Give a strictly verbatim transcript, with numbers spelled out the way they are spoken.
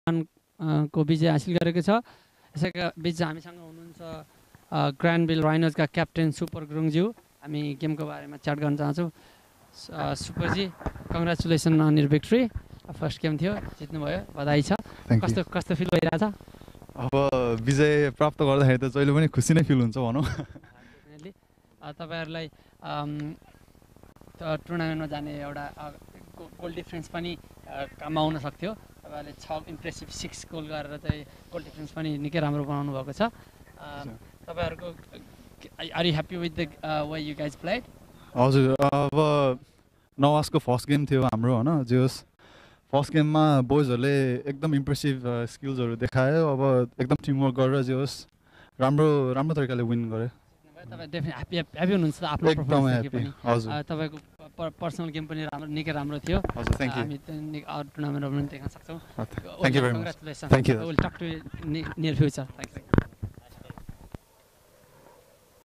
को विजय हासिल गरेको छ। यसैका बिच हामीसँग हुनुहुन्छ ग्रान्डभिल राइनर्सका क्याप्टेन सुपर गुरुङज्यू। हामी गेमको बारेमा च्याट गर्न चाहन्छौँ। सुपरजी congratulation on your victory. First game थियो, जित्नुभयो, बधाई छ। कस्तो कस्तो फिल भइरहेछ? अब विजय प्राप्त गर्दाखेरि त जहिले पनि खुसी नै फिल हुन्छ भनौँ। डेफिनेटली तपाईँहरूलाई टुर्नामेन्टमा जाने एउटा गोल डिफ्रेन्स पनि काममा आउन सक्थ्यो। तपाईँहरूले छ इम्प्रेसिभ सिक्स गोल गरेर चाहिँ गोल डिफ्रेन्स पनि निकै राम्रो बनाउनु भएको छ। तपाईँहरूको are you happy with the way you guys played? हजुर, अब नवाजको फर्स्ट गेम थियो हाम्रो होइन, जे होस् फर्स्ट गेममा बोइजहरूले एकदम इम्प्रेसिभ स्किल्सहरू देखायो। अब एकदम टिमवर्क गरेर जे होस् राम्रो राम्रो तरिकाले विन गऱ्यो। तपाईँ डेफिनेट ह्याप्पी ह्याप्पी हुनुहुन्छ आफ्नो पर्फर्मेन्सदेखि पनि? हजुर, तपाईँको पर्सनल गेम पनि राम्रो निकै राम्रो थियो। हजुर, थ्याङ्क यू। हामी अरू टुर्नामेन्टहरू पनि देख्न सक्छौँ। Thank you very much. Congratulation. Thank you. Will talk to near future. Thank you.